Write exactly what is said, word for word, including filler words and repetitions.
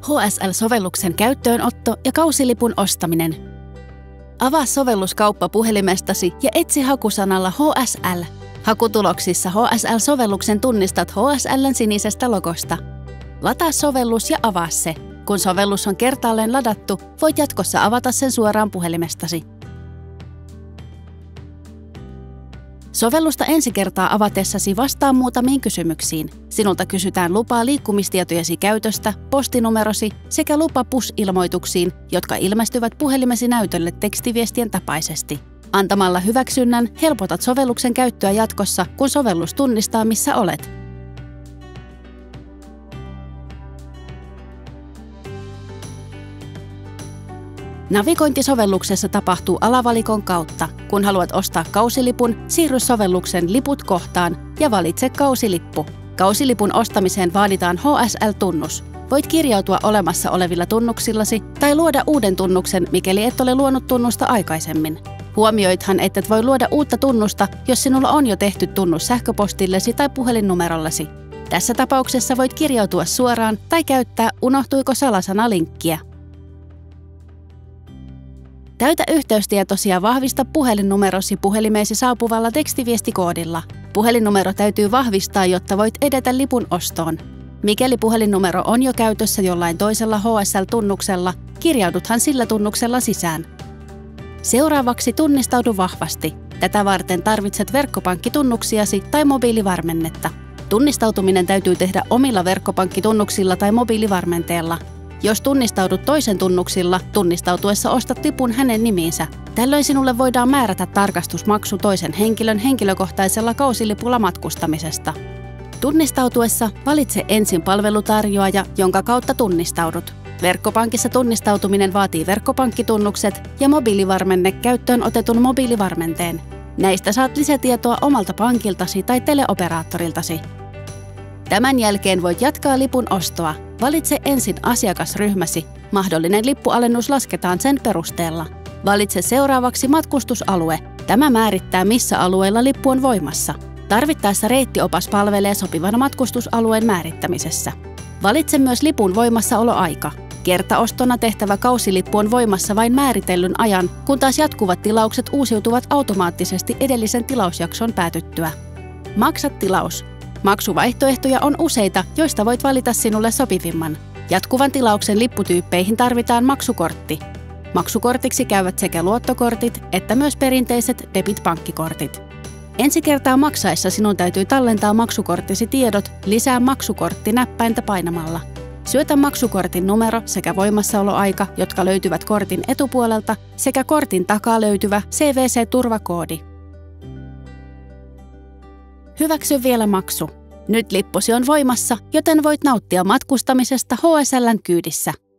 H S L-sovelluksen käyttöönotto ja kausilipun ostaminen. Avaa sovelluskauppa puhelimestasi ja etsi hakusanalla H S L. Hakutuloksissa H S L-sovelluksen tunnistat H S L:n sinisestä logosta. Lataa sovellus ja avaa se. Kun sovellus on kertaalleen ladattu, voit jatkossa avata sen suoraan puhelimestasi. Sovellusta ensi kertaa avatessasi vastaa muutamiin kysymyksiin. Sinulta kysytään lupaa liikkumistietojesi käytöstä, postinumerosi sekä lupa push-ilmoituksiin, jotka ilmestyvät puhelimesi näytölle tekstiviestien tapaisesti. Antamalla hyväksynnän helpotat sovelluksen käyttöä jatkossa, kun sovellus tunnistaa, missä olet. Navigointi sovelluksessa tapahtuu alavalikon kautta. Kun haluat ostaa kausilipun, siirry sovelluksen Liput kohtaan ja valitse kausilippu. Kausilipun ostamiseen vaaditaan H S L-tunnus. Voit kirjautua olemassa olevilla tunnuksillasi tai luoda uuden tunnuksen, mikäli et ole luonut tunnusta aikaisemmin. Huomioithan, ettet voi luoda uutta tunnusta, jos sinulla on jo tehty tunnus sähköpostillesi tai puhelinnumerollesi. Tässä tapauksessa voit kirjautua suoraan tai käyttää unohtuiko salasana-linkkiä. Täytä yhteystietosi ja vahvista puhelinnumerosi puhelimeesi saapuvalla tekstiviestikoodilla. Puhelinnumero täytyy vahvistaa, jotta voit edetä lipun ostoon. Mikäli puhelinnumero on jo käytössä jollain toisella H S L-tunnuksella, kirjauduthan sillä tunnuksella sisään. Seuraavaksi tunnistaudu vahvasti. Tätä varten tarvitset verkkopankkitunnuksiasi tai mobiilivarmennetta. Tunnistautuminen täytyy tehdä omilla verkkopankkitunnuksilla tai mobiilivarmenteella. Jos tunnistaudut toisen tunnuksilla, tunnistautuessa ostat lipun hänen nimiinsä. Tällöin sinulle voidaan määrätä tarkastusmaksu toisen henkilön henkilökohtaisella kausilipulla matkustamisesta. Tunnistautuessa valitse ensin palvelutarjoaja, jonka kautta tunnistaudut. Verkkopankissa tunnistautuminen vaatii verkkopankkitunnukset ja mobiilivarmenne käyttöön otetun mobiilivarmenteen. Näistä saat lisätietoa omalta pankiltasi tai teleoperaattoriltasi. Tämän jälkeen voit jatkaa lipun ostoa. Valitse ensin asiakasryhmäsi. Mahdollinen lippualennus lasketaan sen perusteella. Valitse seuraavaksi matkustusalue. Tämä määrittää, missä alueella lippu on voimassa. Tarvittaessa reittiopas palvelee sopivan matkustusalueen määrittämisessä. Valitse myös lipun voimassaoloaika. Kertaostona tehtävä kausilippu on voimassa vain määritellyn ajan, kun taas jatkuvat tilaukset uusiutuvat automaattisesti edellisen tilausjakson päätyttyä. Maksa tilaus. Maksuvaihtoehtoja on useita, joista voit valita sinulle sopivimman. Jatkuvan tilauksen lipputyyppeihin tarvitaan maksukortti. Maksukortiksi käyvät sekä luottokortit että myös perinteiset debit-pankkikortit. Ensi kertaa maksaessa sinun täytyy tallentaa maksukorttisi tiedot lisää maksukortti-näppäintä painamalla. Syötä maksukortin numero sekä voimassaoloaika, jotka löytyvät kortin etupuolelta, sekä kortin takaa löytyvä C V C-turvakoodi. Hyväksy vielä maksu. Nyt lippusi on voimassa, joten voit nauttia matkustamisesta H S L:n kyydissä.